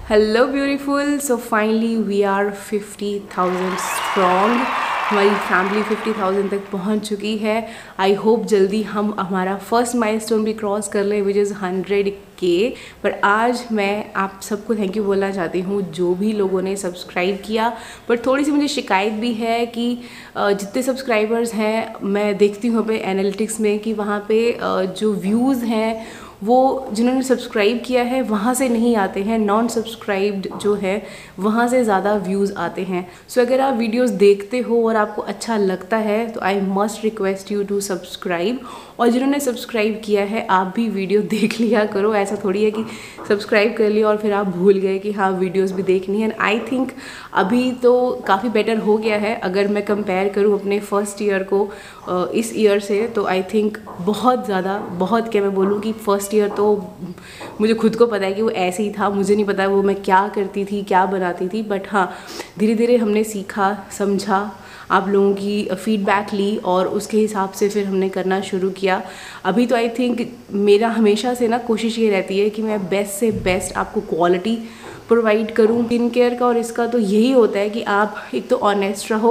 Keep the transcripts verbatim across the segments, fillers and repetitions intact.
Hello beautiful. So finally we are fifty thousand strong. हमारी family fifty thousand तक पहुंच चुकी है। आई होप जल्दी हम हमारा फर्स्ट माइलस्टोन भी क्रॉस कर लें, विच इज़ हंड्रेड के। पर आज मैं आप सबको थैंक यू बोलना चाहती हूँ जो भी लोगों ने सब्सक्राइब किया। पर थोड़ी सी मुझे शिकायत भी है कि जितने सब्सक्राइबर्स हैं, मैं देखती हूँ पे एनालिटिक्स में कि वहाँ पे जो व्यूज़ हैं वो जिन्होंने सब्सक्राइब किया है वहाँ से नहीं आते हैं, नॉन सब्सक्राइब्ड जो है वहाँ से ज़्यादा व्यूज़ आते हैं। सो so, अगर आप वीडियोस देखते हो और आपको अच्छा लगता है तो I must request you to subscribe. और जिन्होंने सब्सक्राइब किया है आप भी वीडियो देख लिया करो। ऐसा थोड़ी है कि सब्सक्राइब कर लिया और फिर आप भूल गए कि हाँ वीडियोस भी देखनी है। आई थिंक अभी तो काफ़ी बेटर हो गया है। अगर मैं कंपेयर करूँ अपने फर्स्ट ईयर को इस ईयर से तो आई थिंक बहुत ज़्यादा, बहुत क्या मैं बोलूँ कि फर्स्ट ईयर तो मुझे खुद को पता है कि वो ऐसे ही था। मुझे नहीं पता वो मैं क्या करती थी, क्या बनाती थी। बट हाँ, धीरे धीरे हमने सीखा, समझा, आप लोगों की फीडबैक ली और उसके हिसाब से फिर हमने करना शुरू किया। अभी तो आई थिंक मेरा हमेशा से ना कोशिश ये रहती है कि मैं बेस्ट से बेस्ट आपको क्वालिटी प्रोवाइड करूँ स्किन केयर का। और इसका तो यही होता है कि आप एक तो ऑनेस्ट रहो,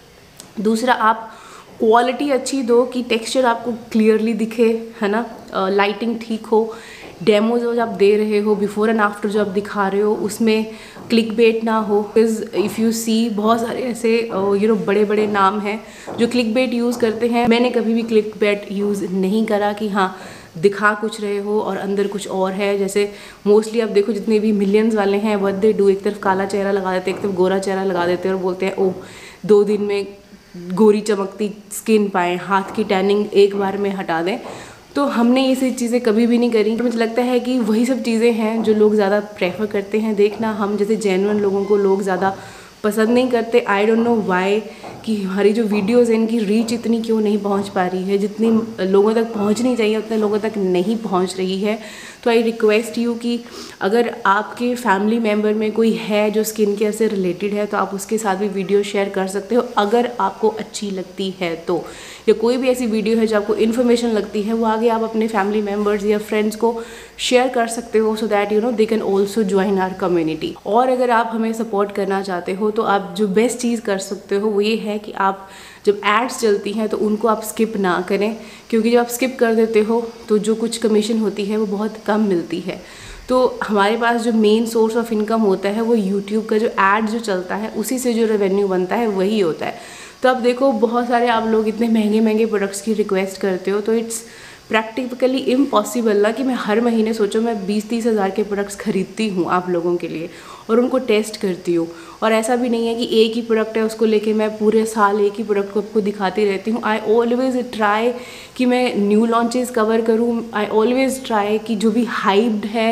दूसरा आप क्वालिटी अच्छी दो कि टेक्सचर आपको क्लियरली दिखे, है ना, लाइटिंग ठीक हो, डेमो जो आप दे रहे हो, बिफोर एंड आफ्टर जो आप दिखा रहे हो उसमें क्लिक बेट ना हो। इफ़ यू सी बहुत सारे ऐसे यू नो बड़े बड़े नाम हैं जो क्लिक बेट यूज़ करते हैं। मैंने कभी भी क्लिक बेट यूज़ नहीं करा कि हाँ दिखा कुछ रहे हो और अंदर कुछ और है। जैसे मोस्टली आप देखो जितने भी मिलियंस वाले हैं व्हाट दे डू, एक तरफ काला चेहरा लगा देते हैं, एक तरफ गोरा चेहरा लगा देते हैं और बोलते हैं ओह दो दिन में गोरी चमकती स्किन पाएँ, हाथ की टैनिंग एक बार में हटा दें। तो हमने ये सब चीज़ें कभी भी नहीं करी। मुझे लगता है कि वही सब चीज़ें हैं जो लोग ज़्यादा प्रेफर करते हैं देखना। हम जैसे जेन्युइन लोगों को लोग ज़्यादा पसंद नहीं करते। आई डोंट नो व्हाई कि हमारी जो वीडियोज़ हैं इनकी रीच इतनी क्यों नहीं पहुंच पा रही है, जितनी लोगों तक पहुंचनी चाहिए उतने लोगों तक नहीं पहुंच रही है। तो आई रिक्वेस्ट यू कि अगर आपके फैमिली मेम्बर में कोई है जो स्किन केयर से रिलेटेड है तो आप उसके साथ भी वीडियो शेयर कर सकते हो अगर आपको अच्छी लगती है तो। या कोई भी ऐसी वीडियो है जो आपको इन्फॉर्मेशन लगती है वो आगे आप अपने फैमिली मेम्बर्स या फ्रेंड्स को शेयर कर सकते हो so that you know they can also join our community. और अगर आप हमें सपोर्ट करना चाहते हो तो आप जो बेस्ट चीज़ कर सकते हो वो ये है कि आप जब एड्स चलती हैं तो उनको आप स्किप ना करें, क्योंकि जब आप स्किप कर देते हो तो जो कुछ कमीशन होती है वो बहुत कम मिलती है। तो हमारे पास जो मेन सोर्स ऑफ इनकम होता है वो यूट्यूब का जो एड जो चलता है उसी से जो रेवेन्यू बनता है वही होता है। तो अब देखो बहुत सारे आप लोग इतने महंगे महंगे प्रोडक्ट्स की रिक्वेस्ट करते हो तो इट्स प्रैक्टिकली इम्पॉसिबल ना कि मैं हर महीने सोचो मैं बीस तीस हज़ार के प्रोडक्ट्स खरीदती हूँ आप लोगों के लिए और उनको टेस्ट करती हूँ। और ऐसा भी नहीं है कि एक ही प्रोडक्ट है उसको लेके मैं पूरे साल एक ही प्रोडक्ट को आपको दिखाती रहती हूँ। आई ऑलवेज ट्राई कि मैं न्यू लॉन्चेस कवर करूँ। आई ऑलवेज ट्राई कि जो भी हाइप्ड है,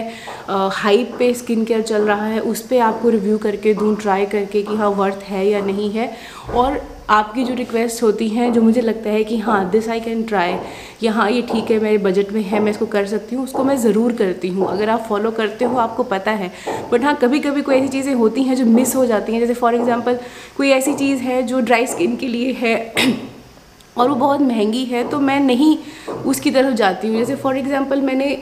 हाइप पे स्किन केयर चल रहा है उस पर आपको रिव्यू करके दूँ, ट्राई करके कि हाँ वर्थ है या नहीं है। और आपकी जो रिक्वेस्ट होती हैं जो मुझे लगता है कि हाँ दिस आई कैन ट्राई, या हाँ ये ठीक है मेरे बजट में है मैं इसको कर सकती हूँ, उसको मैं ज़रूर करती हूँ। अगर आप फॉलो करते हो आपको पता है। बट हाँ कभी कभी कोई ऐसी चीज़ें होती हैं जो मिस हो जाती हैं। जैसे फॉर एग्जांपल कोई ऐसी चीज़ है जो ड्राई स्किन के लिए है और वो बहुत महंगी है तो मैं नहीं उसकी तरफ जाती हूँ। जैसे फॉर एग्जांपल मैंने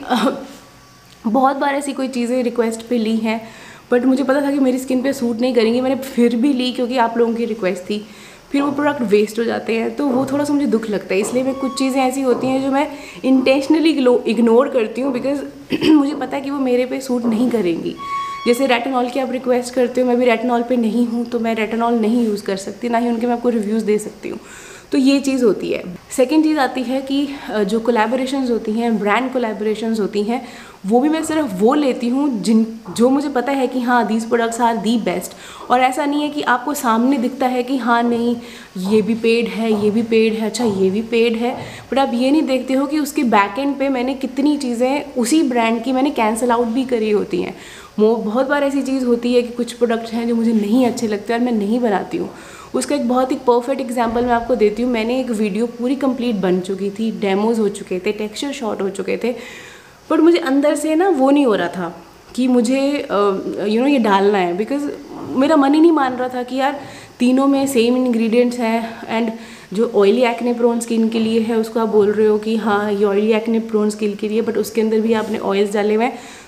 बहुत बार ऐसी कोई चीज़ें रिक्वेस्ट पे ली हैं बट मुझे पता था कि मेरी स्किन पे सूट नहीं करेंगी, मैंने फिर भी ली क्योंकि आप लोगों की रिक्वेस्ट थी। फिर वो प्रोडक्ट वेस्ट हो जाते हैं तो वो थोड़ा सा मुझे दुख लगता है। इसलिए मैं कुछ चीज़ें ऐसी होती हैं जो मैं इंटेंशनली इग्नोर करती हूँ बिकॉज मुझे पता है कि वो मेरे पे सूट नहीं करेंगी। जैसे रेटिनॉल की आप रिक्वेस्ट करते हो, मैं भी रेटिनॉल पे नहीं हूँ तो मैं रेटिनॉल नहीं यूज़ कर सकती, ना ही उनके मैं आपको रिव्यूज़ दे सकती हूँ। तो ये चीज़ होती है। सेकेंड चीज़ आती है कि जो कोलैबोरेशंस होती हैं, ब्रांड कोलैबोरेशंस होती हैं, वो भी मैं सिर्फ वो लेती हूँ जिन जो मुझे पता है कि हाँ these products are the best. और ऐसा नहीं है कि आपको सामने दिखता है कि हाँ नहीं ये भी पेड है, ये भी पेड है, अच्छा ये भी पेड है, बट आप ये नहीं देखते हो कि उसके बैक एंड पे मैंने कितनी चीज़ें उसी ब्रांड की मैंने कैंसिल आउट भी करी होती हैं। वो बहुत बार ऐसी चीज़ होती है कि कुछ प्रोडक्ट्स हैं जो मुझे नहीं अच्छे लगते और मैं नहीं बनाती हूँ। उसका एक बहुत ही परफेक्ट एग्जांपल मैं आपको देती हूँ। मैंने एक वीडियो पूरी कंप्लीट बन चुकी थी, डेमोज हो चुके थे, टेक्सचर शॉट हो चुके थे, बट मुझे अंदर से ना वो नहीं हो रहा था कि मुझे यू नो ये डालना है बिकॉज मेरा मन ही नहीं मान रहा था कि यार तीनों में सेम इंग्रेडिएंट्स हैं। एंड जो ऑयली एक्ने प्रोन स्किन के लिए है उसको आप बोल रहे हो कि हाँ ये ऑयली एक्ने प्रोन स्किन के लिए, बट उसके अंदर भी आपने ऑयल्स डाले हुए हैं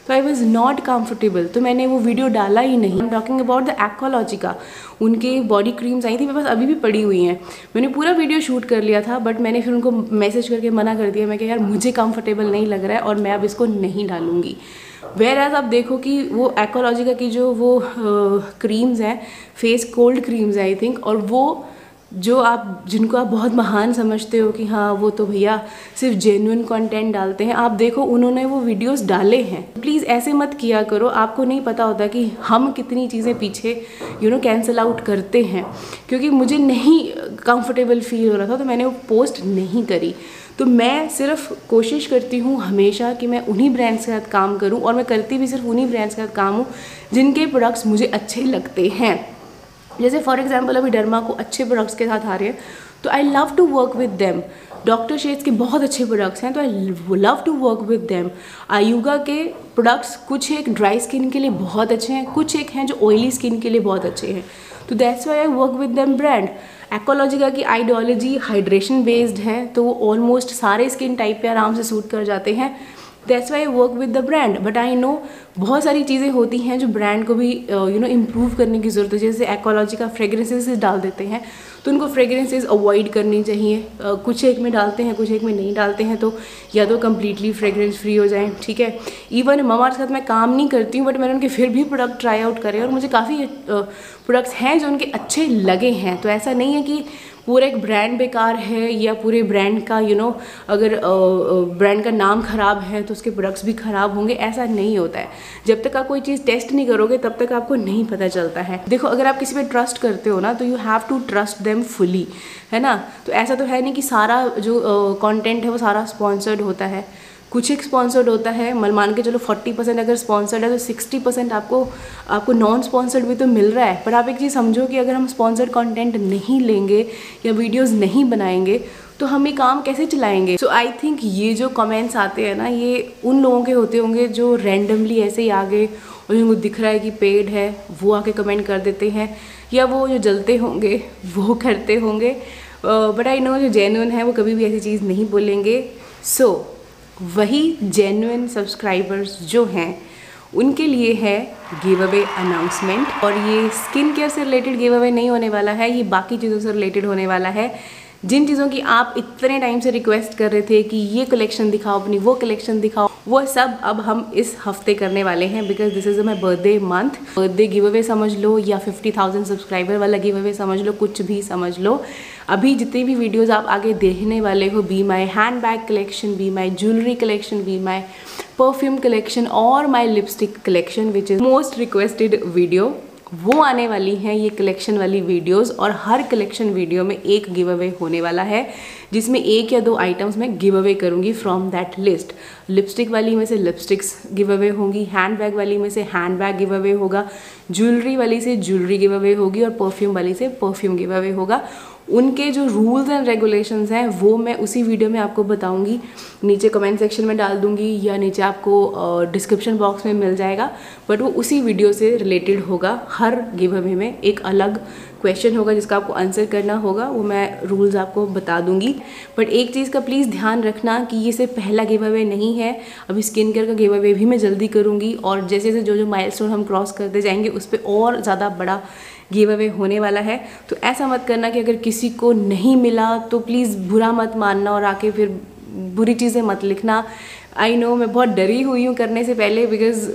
तो आई वॉज नॉट कम्फर्टेबल, तो मैंने वो वीडियो डाला ही नहीं। I am talking about the Aqualogica, उनके बॉडी क्रीम्स आई थी, मेरे पास अभी भी पड़ी हुई हैं। मैंने पूरा वीडियो शूट कर लिया था, बट मैंने फिर उनको मैसेज करके मना कर दिया। मैं कहा यार मुझे कंफर्टेबल नहीं लग रहा है और मैं अब इसको नहीं डालूंगी। वेयर एज आप देखो कि वो एक्वालॉजिका की जो वो क्रीम्स हैं, फेस कोल्ड क्रीम्स हैं आई थिंक, और वो जो आप जिनको आप बहुत महान समझते हो कि हाँ वो तो भैया सिर्फ जेन्युइन कंटेंट डालते हैं, आप देखो उन्होंने वो वीडियोस डाले हैं। प्लीज़ ऐसे मत किया करो, आपको नहीं पता होता कि हम कितनी चीज़ें पीछे यू नो कैंसिल आउट करते हैं। क्योंकि मुझे नहीं कंफर्टेबल फील हो रहा था तो मैंने वो पोस्ट नहीं करी। तो मैं सिर्फ कोशिश करती हूँ हमेशा कि मैं उन्हीं ब्रांड्स के साथ काम करूँ, और मैं करती भी सिर्फ उन्हीं ब्रांड्स के साथ काम हूँ जिनके प्रोडक्ट्स मुझे अच्छे लगते हैं। जैसे फॉर एग्जांपल अभी डर्मा को अच्छे प्रोडक्ट्स के साथ आ रहे हैं तो I love to work with them. Doctor Sheth's के बहुत अच्छे प्रोडक्ट्स हैं तो I love to work with them. Ayuga के प्रोडक्ट्स कुछ एक ड्राई स्किन के लिए बहुत अच्छे हैं, कुछ एक हैं जो ऑयली स्किन के लिए बहुत अच्छे हैं, तो that's why I work with them brand. Aqualogica की आइडियोलॉजी हाइड्रेशन बेस्ड है तो वो ऑलमोस्ट सारे स्किन टाइप पे आराम से सूट कर जाते हैं, that's why I work with the brand. But I know बहुत सारी चीज़ें होती हैं जो ब्रांड को भी यू नो इम्प्रूव करने की ज़रूरत है। जैसे एक्वालॉजिका फ्रेग्रेंसेस डाल देते हैं तो उनको फ्रेग्रेंसेस अवॉइड करनी चाहिए। uh, कुछ एक में डालते हैं कुछ एक में नहीं डालते हैं, तो या तो कम्प्लीटली फ्रेग्रेंस फ्री हो जाए, ठीक है। इवन ममाअर्थ के साथ मैं काम नहीं करती हूँ बट मैंने उनके फिर भी प्रोडक्ट ट्राई आउट करे और मुझे काफ़ी प्रोडक्ट्स uh, हैं जो उनके अच्छे लगे हैं। तो ऐसा नहीं है कि पूरा एक ब्रांड बेकार है या पूरे ब्रांड का यू you नो know, अगर ब्रांड का नाम ख़राब है तो उसके प्रोडक्ट्स भी ख़राब होंगे, ऐसा नहीं होता है। जब तक आप कोई चीज़ टेस्ट नहीं करोगे तब तक आपको नहीं पता चलता है। देखो अगर आप किसी पे ट्रस्ट करते हो ना तो you have to trust them fully, है ना। तो ऐसा तो है नहीं कि सारा जो कंटेंट uh, है वो सारा स्पॉन्सर्ड होता है, कुछ एक स्पॉन्सर्ड होता है। मल मान के चलो फोर्टी परसेंट अगर स्पॉन्सर्ड है तो सिक्सटी परसेंट आपको आपको नॉन स्पॉन्सर्ड भी तो मिल रहा है। पर आप एक चीज़ समझो कि अगर हम स्पॉन्सर्ड कंटेंट नहीं लेंगे या वीडियोस नहीं बनाएंगे तो हम ये काम कैसे चलाएंगे। सो आई थिंक ये जो कमेंट्स आते हैं ना ये उन लोगों के होते होंगे जो रैंडमली ऐसे ही आगे और जिनको दिख रहा है कि पेड है वो आके कमेंट कर देते हैं, या वो जो जलते होंगे वो करते होंगे। बट आई नो जो जेन्युइन है वो कभी भी ऐसी चीज़ नहीं बोलेंगे। सो so, वही जेन्युइन सब्सक्राइबर्स जो हैं उनके लिए है गिव अवे अनाउंसमेंट। और ये स्किन केयर से रिलेटेड गिव अवे नहीं होने वाला है, ये बाकी चीज़ों से रिलेटेड होने वाला है। जिन चीज़ों की आप इतने टाइम से रिक्वेस्ट कर रहे थे कि ये कलेक्शन दिखाओ, अपनी वो कलेक्शन दिखाओ, वो सब अब हम इस हफ्ते करने वाले हैं। Because this is my birthday month. Birthday give away समझ लो या फिफ्टी थाउजेंड सब्सक्राइबर वाला गिव अवे समझ लो, कुछ भी समझ लो। अभी जितनी भी वीडियोस आप आगे देखने वाले हो, be my hand bag collection, be my jewellery collection, be my perfume collection और my lipstick collection which is most requested video, वो आने वाली हैं ये कलेक्शन वाली वीडियोस। और हर कलेक्शन वीडियो में एक गिव अवे होने वाला है जिसमें एक या दो आइटम्स मैं गिव अवे करूँगी फ्रॉम दैट लिस्ट। लिपस्टिक वाली में से लिपस्टिक्स गिव अवे होंगी, हैंड बैग वाली में से हैंड बैग गिव अवे होगा, ज्वेलरी वाली से ज्वेलरी गिव अवे होगी और परफ्यूम वाली से परफ्यूम गिव अवे होगा। उनके जो रूल्स एंड रेगुलेशंस हैं वो मैं उसी वीडियो में आपको बताऊंगी, नीचे कमेंट सेक्शन में डाल दूंगी या नीचे आपको डिस्क्रिप्शन बॉक्स में मिल जाएगा। बट वो उसी वीडियो से रिलेटेड होगा। हर गिव अवे में एक अलग क्वेश्चन होगा जिसका आपको आंसर करना होगा, वो मैं रूल्स आपको बता दूंगी। बट एक चीज़ का प्लीज़ ध्यान रखना कि ये सिर्फ पहला गिव अवे नहीं है, अभी स्किन केयर का गिव अवे भी मैं जल्दी करूँगी और जैसे जैसे जो जो माइलस्टोन हम क्रॉस करते जाएंगे उस पर और ज़्यादा बड़ा गिव अवे होने वाला है। तो ऐसा मत करना कि अगर किसी को नहीं मिला तो प्लीज़ बुरा मत मानना और आके फिर बुरी चीज़ें मत लिखना। आई नो मैं बहुत डरी हुई हूँ करने से पहले, बिकॉज़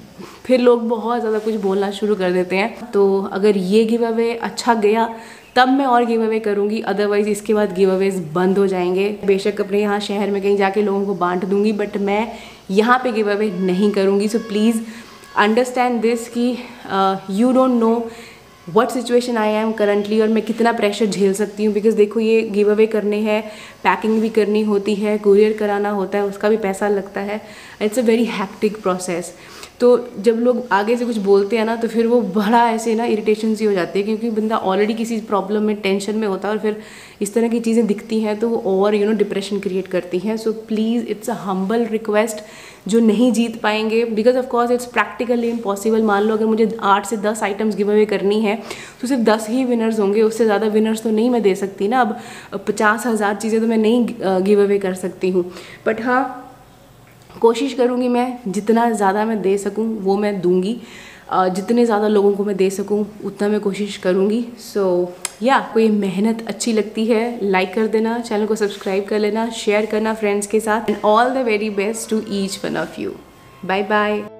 फिर लोग बहुत ज़्यादा कुछ बोलना शुरू कर देते हैं। तो अगर ये गिव अवे अच्छा गया तब मैं और गिव अवे करूँगी, अदरवाइज़ इसके बाद गिव अवेज बंद हो जाएंगे। बेशक अपने यहाँ शहर में कहीं जाके लोगों को बांट दूँगी बट मैं यहाँ पे गिव अवे नहीं करूँगी। सो प्लीज़ अंडरस्टैंड दिस कि you don't know what situation I am currently और मैं कितना प्रेशर झेल सकती हूँ। बिकॉज देखो ये गिव अवे करने हैं, पैकिंग भी करनी होती है, कुरियर कराना होता है, उसका भी पैसा लगता है। It's a very hectic process. तो जब लोग आगे से कुछ बोलते हैं ना तो फिर वो बड़ा ऐसे ना इरिटेशन सी हो जाती है, क्योंकि बंदा ऑलरेडी किसी प्रॉब्लम में टेंशन में होता है और फिर इस तरह की चीज़ें दिखती हैं तो वो और यू नो डिप्रेशन क्रिएट करती हैं। So please it's a humble request, जो नहीं जीत पाएंगे because of course it's practically impossible. मान लो अगर मुझे आठ से दस आइटम्स गिव अवे करनी है तो सिर्फ दस ही विनर्स होंगे, उससे ज़्यादा विनर्स तो नहीं मैं दे सकती ना। अब पचास हज़ार चीज़ें तो मैं नहीं गिव अवे कर सकती हूँ। बट हाँ, कोशिश करूँगी मैं जितना ज़्यादा मैं दे सकूँ वो मैं दूँगी, uh, जितने ज़्यादा लोगों को मैं दे सकूँ उतना मैं कोशिश करूँगी। सो या कोई मेहनत अच्छी लगती है लाइक कर देना, चैनल को सब्सक्राइब कर लेना, शेयर करना फ्रेंड्स के साथ। And all the very best to each one of you. Bye bye.